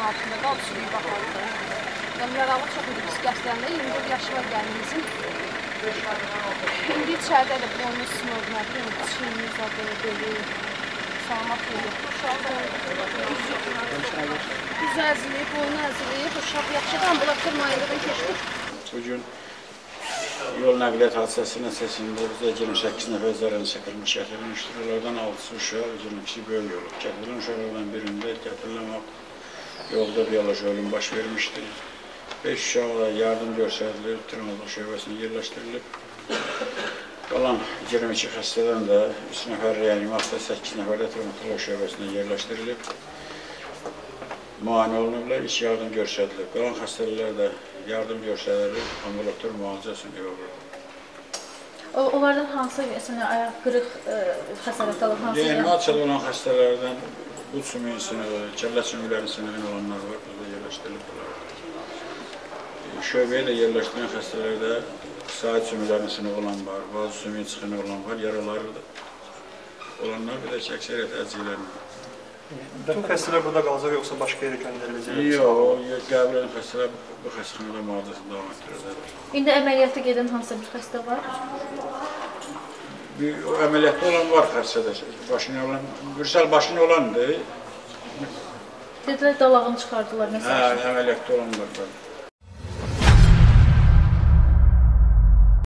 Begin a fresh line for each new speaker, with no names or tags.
altında qaldı, sürüyü baxardı. Yəni, yaralı çox idi pis qəstələndə, 24 yaşı var gəlinimizin. İndi içəridə də boynu sınır, nə bilim, çiyini zadı, beli, salamat yoxdur. Uşaq da yüz əziliyib, boynu əziliyib, uşaq yaxşıdır, ambulator müayinədən keçdik.
Bugün yol nəqliyyat hadisəsi nəticəsində bizə 28 nəfər zərər çəkilmiş gətirilmişdir. Onlardan 6 uşaq, 22 böyük olub. Gətirilən uşaqlardan birində gətirilən vaxt yolda biyoloji ölüm baş vermişdir. 5 uşaqla yardım göstərilib, travmatoloji şöbəsinə yerləşdirilib. Qalan 22 xəstədən də 3 nəfər reanimasiyada, 8 nəfər də travmatoloji şöbəsinə yerləşdirilib. Müayinə olunublar, iç yardım göstərilib. Qalan xəstələr də yardım göstərilib, ambulator müalicəsini yoxdur.
Onlardan hansı, ayaq qırıq xəsarət alıb, hansı?
Reanimasiyada olan xəstələrdən bu sümüyün sınığı, kəllə sümüklərinin sınığın olanlar var, burada yerləşdirilib. Şöbəyə də yerləşdirilən xəstələrdə sahib sümüklərinin sınığı olan var, bazı sümüyün çıxını olan var, yaraları da olanlar, bir də ki, əksəriyyət əziyilərinin.
Bütün xəstələr burada qalacaq, yoxsa başqa yerə göndəriləcək?
Yox, qəbul edən xəstələr bu xəstəxanada müalicəsini davam etdirirlər.
İndi əməliyyata gedən hansı bir xəstə var?
Əməliyyatda olan var xəstədə, Gürsəl başını olandır.
Dedilər, dalağını çıxardılar, məsəl üçün.
Əməliyyatda olan var.